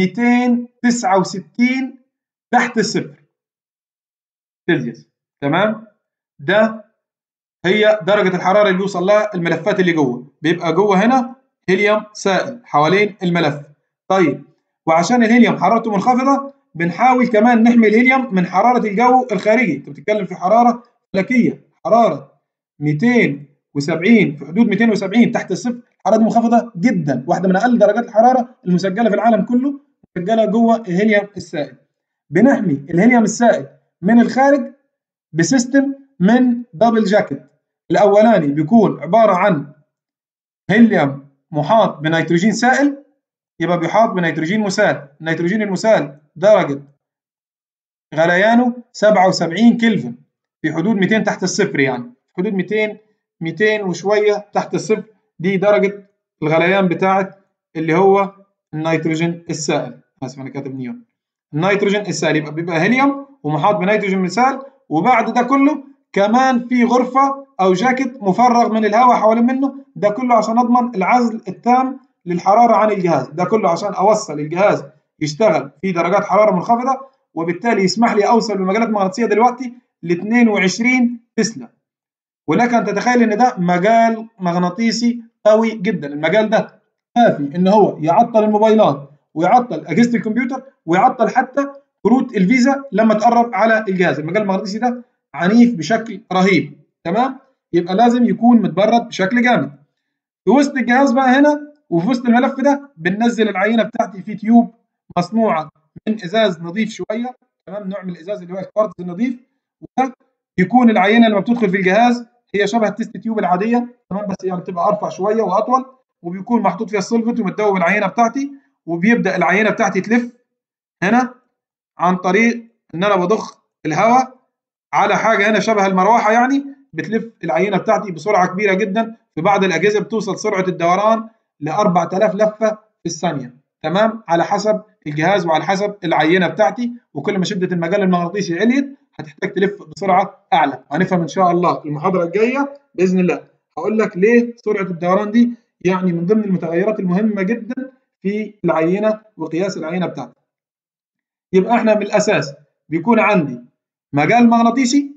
269 تحت الصفر سلسيوس، تمام؟ ده هي درجة الحرارة اللي بيوصل لها الملفات اللي جوه، بيبقى جوه هنا هيليوم سائل حوالين الملف. طيب وعشان الهيليوم حرارته منخفضة، بنحاول كمان نحمي الهيليوم من حرارة الجو الخارجي. انت بتتكلم في حرارة فلكية، حرارة 270 في حدود 270 تحت الصفر، الحرارة دي منخفضة جدا، واحدة من أقل درجات الحرارة المسجلة في العالم كله مسجلة جوه الهيليوم السائل. بنحمي الهيليوم السائل من الخارج بسيستم من دبل جاكيت. الاولاني بيكون عباره عن هيليوم محاط بنيتروجين سائل، يبقى بيحاط بنيتروجين مسال. النيتروجين المسال درجة غليانه 77 كلفن، في حدود 200 تحت الصفر، يعني في حدود 200 وشوية تحت الصفر. دي درجة الغليان بتاعت اللي هو النيتروجين السائل. اسف انا كاتب نيون. النيتروجين السائل يبقى بيبقى هيليوم ومحاط بنيتروجين مسال، وبعد ده كله كمان في غرفة أو جاكيت مفرغ من الهواء حوالين منه. ده كله عشان أضمن العزل التام للحرارة عن الجهاز. ده كله عشان أوصل الجهاز يشتغل في درجات حرارة منخفضة، وبالتالي يسمح لي أوصل بالمجالات المغناطيسية دلوقتي ل 22 تسلا. ولك أن تتخيل إن ده مجال مغناطيسي قوي جدا. المجال ده كافي إن هو يعطل الموبايلات ويعطل أجهزة الكمبيوتر ويعطل حتى كروت الفيزا لما تقرب على الجهاز. المجال المغناطيسي ده عنيف بشكل رهيب. تمام؟ يبقى لازم يكون متبرد بشكل جامد. في وسط الجهاز بقى هنا وفي وسط الملف ده بننزل العينه بتاعتي في تيوب مصنوعه من ازاز نظيف شويه. تمام؟ نوع من الازاز اللي هو الكوارتز النظيف. وده يكون العينه لما بتدخل في الجهاز هي شبه التست تيوب العاديه. تمام؟ بس يعني بتبقى ارفع شويه واطول، وبيكون محطوط فيها السولفنت ومتدوب العينه بتاعتي. وبيبدا العينه بتاعتي تلف هنا عن طريق ان انا بضخ الهواء على حاجه هنا شبه المروحه، يعني بتلف العينه بتاعتي بسرعه كبيره جدا. في بعض الاجهزه بتوصل سرعه الدوران ل 4000 لفه في الثانيه. تمام؟ على حسب الجهاز وعلى حسب العينه بتاعتي. وكل ما شده المجال المغناطيسي عليت هتحتاج تلف بسرعه اعلى. هنفهم ان شاء الله المحاضره الجايه باذن الله. هقول لك ليه سرعه الدوران دي يعني من ضمن المتغيرات المهمه جدا في العينه وقياس العينه بتاعتي. يبقى احنا من الاساس بيكون عندي مجال مغناطيسي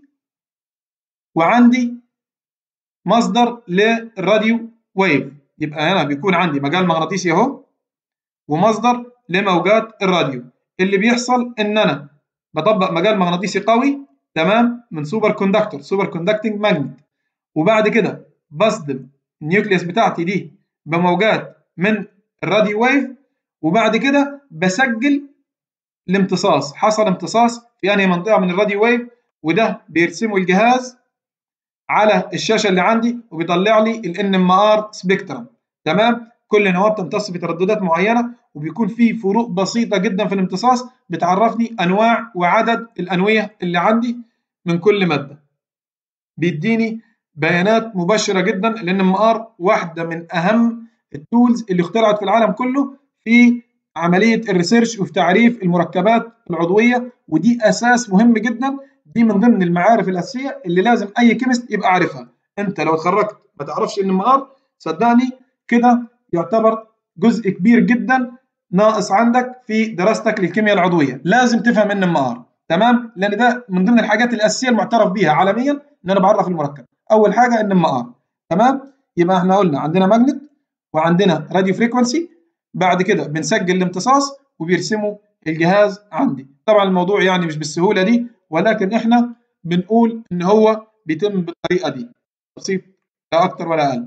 وعندي مصدر للراديو ويف. يبقى هنا بيكون عندي مجال مغناطيسي اهو ومصدر لموجات الراديو. اللي بيحصل ان انا بطبق مجال مغناطيسي قوي، تمام، من سوبر كوندكتور، سوبر كوندكتنج ماجنت، وبعد كده بصدم النيوكليوس بتاعتي دي بموجات من الراديو ويف، وبعد كده بسجل الامتصاص. حصل امتصاص في انهي منطقه من الراديو ويف، وده بيرسمه الجهاز على الشاشه اللي عندي وبيطلع لي الان ام ار سبيكترم. تمام؟ كل نواه بتمتص بترددات معينه، وبيكون في فروق بسيطه جدا في الامتصاص بتعرفني انواع وعدد الانويه اللي عندي من كل ماده. بيديني بيانات مباشره جدا. الان ام ار واحده من اهم التولز اللي اخترعت في العالم كله في عمليه الريسيرش وفي تعريف المركبات العضويه، ودي اساس مهم جدا. دي من ضمن المعارف الاساسيه اللي لازم اي كيمست يبقى عارفها. انت لو اتخرجت ما تعرفش ان ام ار، صدقني كده يعتبر جزء كبير جدا ناقص عندك في دراستك للكيمياء العضويه. لازم تفهم ان ام ار. تمام؟ لان ده من ضمن الحاجات الاساسيه المعترف بيها عالميا ان انا بعرف المركب. اول حاجه ان ام ار. تمام؟ يبقى احنا قلنا عندنا ماجنت وعندنا راديو فريكونسي. بعد كده بنسجل الامتصاص وبيرسمه الجهاز عندي. طبعا الموضوع يعني مش بالسهوله دي، ولكن احنا بنقول ان هو بيتم بالطريقه دي، بسيط لا اكتر ولا اقل.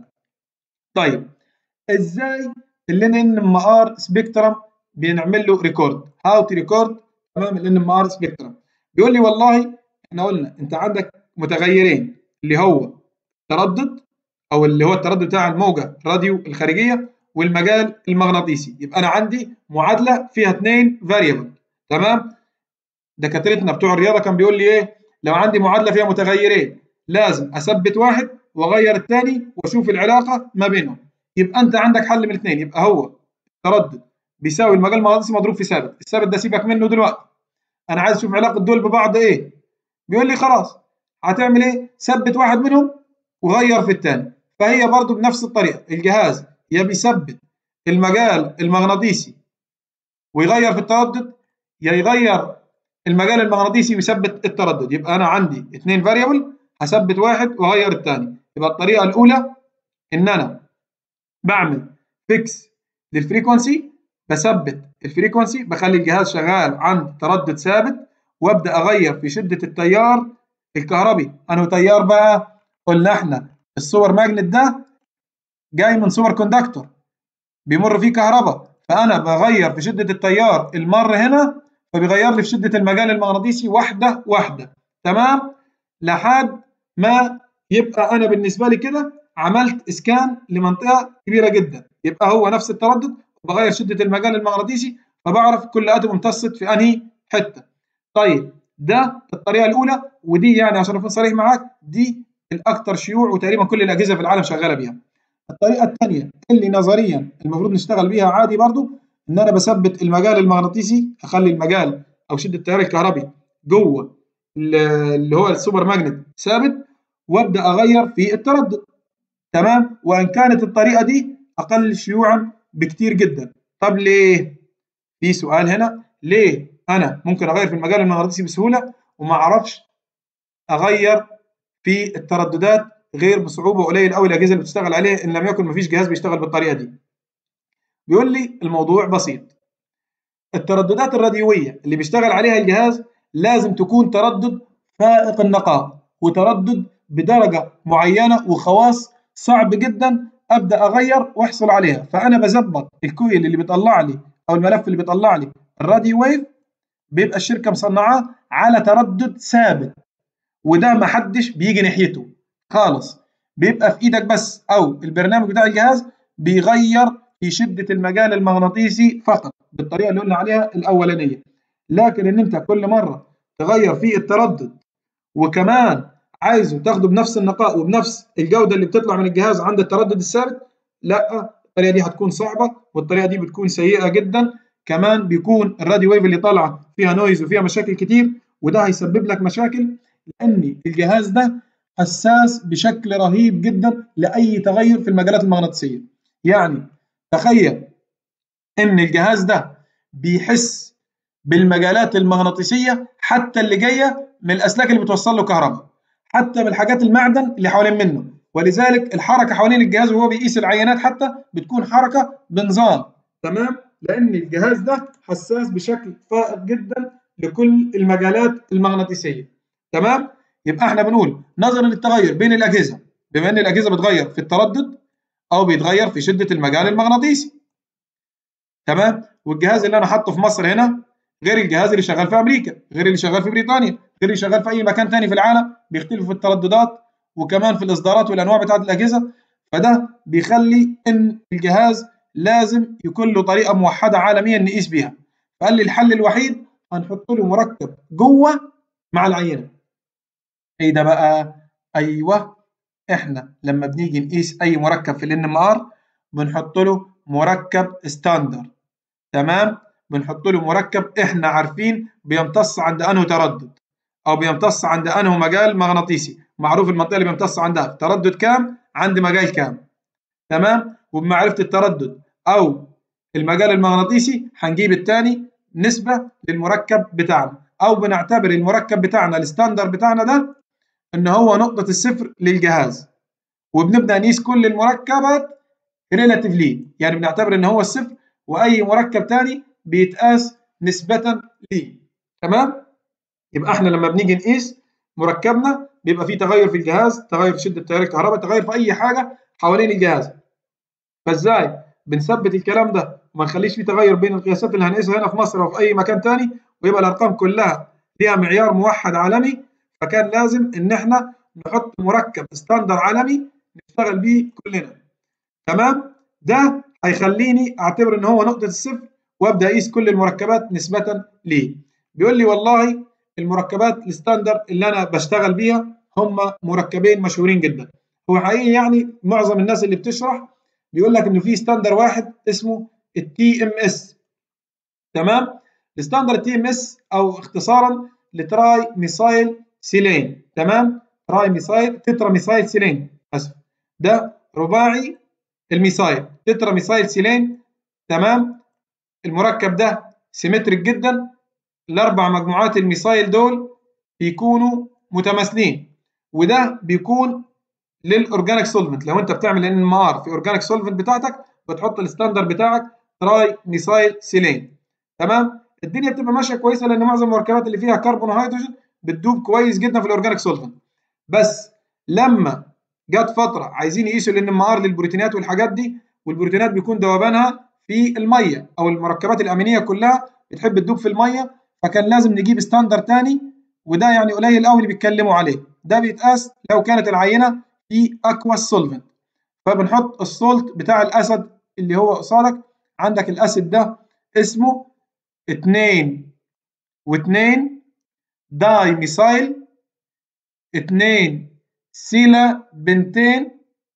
طيب ازاي الان ام ار سبيكترم بنعمل له ريكورد؟ هاو تو ريكورد تمام الان ام ار سبيكترم. بيقول لي والله احنا قلنا انت عندك متغيرين، اللي هو تردد او اللي هو التردد بتاع الموجه الراديو الخارجيه والمجال المغناطيسي. يبقى انا عندي معادله فيها اثنين فاريبل. تمام؟ دكاترتنا بتوع الرياضه كان بيقول لي ايه؟ لو عندي معادله فيها متغيرين لازم اثبت واحد واغير الثاني واشوف العلاقه ما بينهم. يبقى انت عندك حل من الاثنين. يبقى هو التردد بيساوي المجال المغناطيسي مضروب في ثابت. الثابت ده سيبك منه دلوقتي، انا عايز اشوف علاقه دول ببعض ايه. بيقول لي خلاص هتعمل ايه؟ ثبت واحد منهم وغير في الثاني. فهي برضو بنفس الطريقه، الجهاز يا بيثبت المجال المغناطيسي ويغير في التردد، يا يغير المجال المغناطيسي ويثبت التردد. يبقى انا عندي اثنين فاريبل، هثبت واحد واغير الثاني. يبقى الطريقه الاولى ان انا بعمل فيكس للفريكونسي، بثبت الفريكونسي، بخلي الجهاز شغال عند تردد ثابت، وابدا اغير في شده التيار الكهربي. انه تيار بقى؟ قلنا احنا السوبر ماجنت ده جاي من سوبر كوندكتور بيمر فيه كهرباء، فانا بغير في شده التيار المر هنا، فبيغير لي في شده المجال المغناطيسي واحده واحده. تمام؟ لحد ما يبقى انا بالنسبه لي كده عملت اسكان لمنطقه كبيره جدا. يبقى هو نفس التردد وبغير شده المجال المغناطيسي، فبعرف كل اتوم امتصت في انهي حته. طيب ده الطريقه الاولى، ودي يعني عشان اكون صريح معاك دي الاكثر شيوع وتقريبا كل الاجهزه في العالم شغاله بيها. الطريقه الثانيه اللي نظريا المفروض نشتغل بيها عادي برضو، ان انا بثبت المجال المغناطيسي، اخلي المجال او شده التيار الكهربي جوه اللي هو السوبر ماجنت ثابت، وابدا اغير في التردد. تمام، وان كانت الطريقه دي اقل شيوعا بكتير جدا. طب ليه؟ في سؤال هنا، ليه انا ممكن اغير في المجال المغناطيسي بسهوله وما اعرفش اغير في الترددات غير بصعوبه؟ قليل قوي الاجهزه اللي بتشتغل عليه، ان لم يكن ما فيش جهاز بيشتغل بالطريقه دي. بيقول لي الموضوع بسيط. الترددات الراديويه اللي بيشتغل عليها الجهاز لازم تكون تردد فائق النقاء، وتردد بدرجه معينه وخواص صعب جدا ابدا اغير واحصل عليها. فانا بظبط الكويل اللي بيطلع لي او الملف اللي بيطلع لي الراديو ويف، بيبقى الشركه مصنعاه على تردد ثابت، وده ما حدش بيجي ناحيته خالص. بيبقى في ايدك بس، او البرنامج بتاع الجهاز بيغير في شده المجال المغناطيسي فقط بالطريقه اللي قلنا عليها الاولانيه. لكن ان انت كل مره تغير في التردد وكمان عايزه تاخده بنفس النقاء وبنفس الجوده اللي بتطلع من الجهاز عند التردد الثابت، لا، الطريقه دي هتكون صعبه، والطريقه دي بتكون سيئه جدا. كمان بيكون الراديو ويف اللي طالعه فيها نويز وفيها مشاكل كتير، وده هيسبب لك مشاكل، لان الجهاز ده حساس بشكل رهيب جدا لاي تغير في المجالات المغناطيسيه. يعني تخيل ان الجهاز ده بيحس بالمجالات المغناطيسيه حتى اللي جايه من الاسلاك اللي بتوصل له كهرباء، حتى من الحاجات المعدن اللي حوالين منه. ولذلك الحركه حوالين الجهاز وهو بيقيس العينات حتى بتكون حركه بنظام. تمام، لان الجهاز ده حساس بشكل فائق جدا لكل المجالات المغناطيسيه. تمام، يبقى احنا بنقول نظرا للتغير بين الاجهزه، بما ان الاجهزه بتغير في التردد او بيتغير في شده المجال المغناطيسي. تمام، والجهاز اللي انا حاطه في مصر هنا غير الجهاز اللي شغال في امريكا، غير اللي شغال في بريطانيا، غير اللي شغال في اي مكان تاني في العالم، بيختلفوا في الترددات وكمان في الاصدارات والانواع بتاعت الاجهزه. فده بيخلي ان الجهاز لازم يكون له طريقه موحده عالميا نقيس بيها. فقال لي الحل الوحيد هنحط له مركب جوه مع العينه. ايه ده بقى؟ ايوه، احنا لما بنيجي نقيس اي مركب في الان ام ار بنحط له مركب ستاندر. تمام، بنحط له مركب احنا عارفين بيمتص عند انه تردد، او بيمتص عند انه مجال مغناطيسي، معروف المنطقه اللي بيمتص عندها تردد كام عند مجال كام. تمام، وبمعرفه التردد او المجال المغناطيسي هنجيب الثاني نسبه للمركب بتاعنا، او بنعتبر المركب بتاعنا الستاندر بتاعنا ده ان هو نقطه الصفر للجهاز، وبنبدا نقيس كل المركبات ريلاتيفلي، يعني بنعتبر ان هو الصفر، واي مركب ثاني بيتقاس نسبه ليه. تمام، يبقى احنا لما بنيجي نقيس مركبنا بيبقى فيه تغير في الجهاز، تغير في شده تيار الكهرباء، تغير في اي حاجه حوالين الجهاز. فازاي بنثبت الكلام ده وما نخليش فيه تغير بين القياسات اللي هنقيسها هنا في مصر او في اي مكان ثاني، ويبقى الارقام كلها ليها معيار موحد عالمي؟ فكان لازم ان احنا نحط مركب ستاندر عالمي نشتغل بيه كلنا. تمام، ده هيخليني اعتبر ان هو نقطه الصفر وابدا اقيس كل المركبات نسبه ليه. بيقول لي والله المركبات الستاندر اللي انا بشتغل بيها هم مركبين مشهورين جدا. هو حقيقي يعني معظم الناس اللي بتشرح بيقول لك انه في ستاندر واحد اسمه التي ام اس. تمام، الستاندر التي ام اس او اختصارا لتراي ميثايل سيلين. تمام، تراي ميثايل تترا ميثايل سيلين، اسف، ده رباعي الميثايل تترا ميثايل سيلين. تمام، المركب ده سيمتريك جدا، الاربع مجموعات الميثايل دول بيكونوا متماثلين، وده بيكون للاورجانيك سولفنت. لو انت بتعمل ان ام ار في اورجانيك سولفنت بتاعتك بتحط الستاندر بتاعك تراي ميثايل سيلين. تمام، الدنيا بتبقى ماشيه كويسه لان معظم المركبات اللي فيها كربون وهيدروجين بتدوب كويس جدا في الاورجانيك سولفنت. بس لما جت فتره عايزين يقيسوا الان ام ار للبروتينات والحاجات دي، والبروتينات بيكون ذوبانها في الميه، او المركبات الامينيه كلها بتحب تدوب في الميه، فكان لازم نجيب ستاندر تاني، وده يعني قليل قوي اللي بيتكلموا عليه. ده بيتقاس لو كانت العينه في اكوا سولفنت، فبنحط السولت بتاع الاسد اللي هو قصادك عندك الاسيد ده اسمه 2 و2 داي ميثايل 2 سيلا بنتين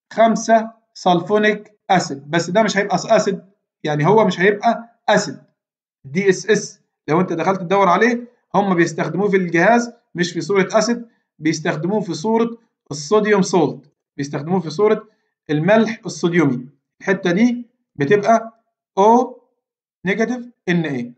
5 سلفونيك اسيد. بس ده مش هيبقى اسيد، يعني هو مش هيبقى اسيد. دي اس اس لو انت دخلت تدور عليه هم بيستخدموه في الجهاز مش في صورة اسيد، بيستخدموه في صورة الصوديوم سولت، بيستخدموه في صورة الملح الصوديومي. الحتة دي بتبقى او نيجاتيف ان اي.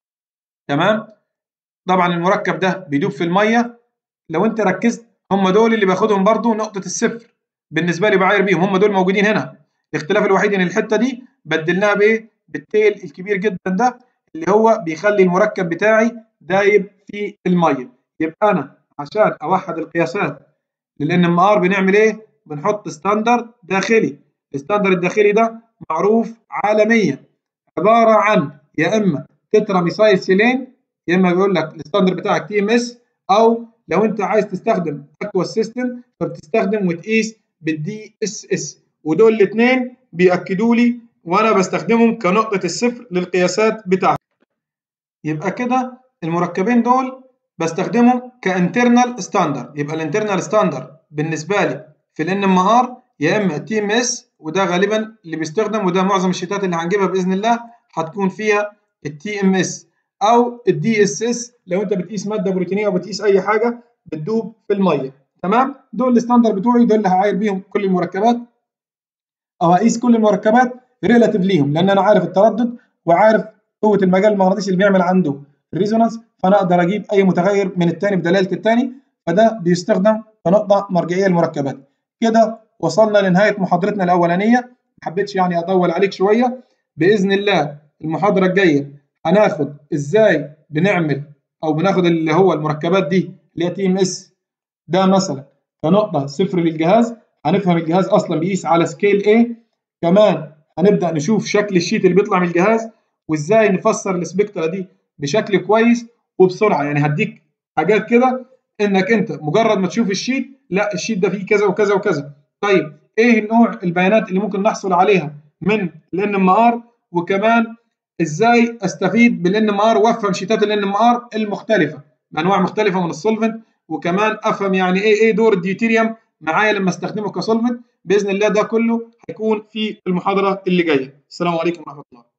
تمام. طبعا المركب ده بيدوب في الميه. لو انت ركزت هم دول اللي باخدهم برضو نقطه الصفر بالنسبه لي، بعاير بيهم، هم دول موجودين هنا. الاختلاف الوحيد ان الحته دي بدلناها بايه؟ بالتيل الكبير جدا ده اللي هو بيخلي المركب بتاعي دايب في الميه. يبقى انا عشان اوحد القياسات للان ام ار بنعمل ايه؟ بنحط ستاندرد داخلي. الستاندرد الداخلي ده معروف عالميا، عباره عن يا اما تترا ميثايل سيلين، يا اما بيقول لك الستاندرد بتاعك تي ام اس، او لو انت عايز تستخدم اكوا سيستم فبتستخدم وتقيس بالدي اس اس. ودول الاثنين بياكدوا لي وانا بستخدمهم كنقطه الصفر للقياسات بتاعتي. يبقى كده المركبين دول بستخدمهم كانترنال ستاندرد. يبقى الانترنال ستاندرد بالنسبه لي في الان ام ار يا اما تي ام اس، وده غالبا اللي بيستخدم، وده معظم الشيتات اللي هنجيبها باذن الله هتكون فيها التي ام اس، او الدي اس اس لو انت بتقيس ماده بروتينيه او بتقيس اي حاجه بتدوب في الميه. تمام. دول الستاندرد بتوعي، دول اللي هعاير بيهم كل المركبات او هقيس كل المركبات ريلاتيف ليهم، لان انا عارف التردد وعارف قوه المجال المغناطيسي اللي بيعمل عنده الريزونانس، فانا اقدر اجيب اي متغير من الثاني بدلاله الثاني، فده بيستخدم كنقطه مرجعيه للمركبات. كده وصلنا لنهايه محاضرتنا الاولانيه، ما حبيتش يعني اطول عليك شويه. باذن الله المحاضره الجايه هناخد ازاي بنعمل او بناخد اللي هو المركبات دي اللي هي تي ام اس ده مثلا كنقطه صفر للجهاز، هنفهم الجهاز اصلا بيقيس على سكيل ايه. كمان هنبدا نشوف شكل الشيت اللي بيطلع من الجهاز وازاي نفسر السبكترا دي بشكل كويس وبسرعه. يعني هديك حاجات كده انك انت مجرد ما تشوف الشيت، لا الشيت ده فيه كذا وكذا وكذا. طيب ايه نوع البيانات اللي ممكن نحصل عليها من الان ام ار، وكمان ازاي استفيد بالان ام ار وافهم شيتات الان ام ار المختلفه بانواع مختلفه من السولفنت، وكمان افهم يعني ايه دور الديوتيريوم معايا لما استخدمه كسولفنت. باذن الله ده كله هيكون في المحاضره اللي جايه. السلام عليكم ورحمه الله.